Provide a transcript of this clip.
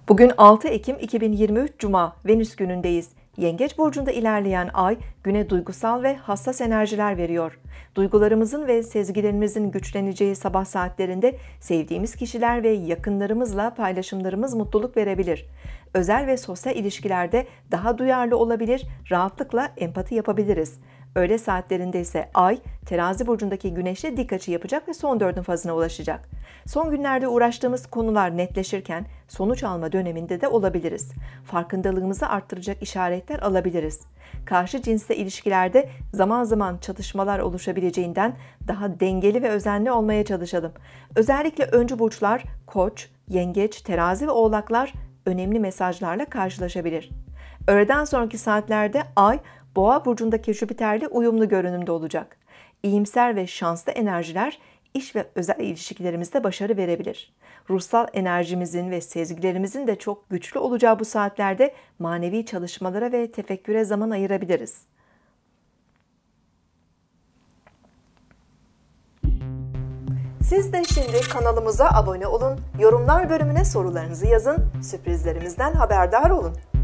Bugün 6 Ekim 2023 Cuma, Venüs günündeyiz. Yengeç burcunda ilerleyen ay, güne duygusal ve hassas enerjiler veriyor. Duygularımızın ve sezgilerimizin güçleneceği sabah saatlerinde sevdiğimiz kişiler ve yakınlarımızla paylaşımlarımız mutluluk verebilir. Özel ve sosyal ilişkilerde daha duyarlı olabilir, rahatlıkla empati yapabiliriz. Öğle saatlerinde ise ay, Terazi burcundaki güneşle dik açı yapacak ve son dördün fazına ulaşacak. Son günlerde uğraştığımız konular netleşirken sonuç alma döneminde de olabiliriz. Farkındalığımızı arttıracak işaretler alabiliriz. Karşı cinsle ilişkilerde zaman zaman çatışmalar oluşabileceğinden daha dengeli ve özenli olmaya çalışalım. Özellikle öncü burçlar Koç, Yengeç, Terazi ve Oğlaklar önemli mesajlarla karşılaşabilir. Öğleden sonraki saatlerde ay, Boğa burcundaki Jüpiter'le uyumlu görünümde olacak. İyimser ve şanslı enerjiler iş ve özel ilişkilerimizde başarı verebilir. Ruhsal enerjimizin ve sezgilerimizin de çok güçlü olacağı bu saatlerde manevi çalışmalara ve tefekküre zaman ayırabiliriz. Siz de şimdi kanalımıza abone olun, yorumlar bölümüne sorularınızı yazın, sürprizlerimizden haberdar olun.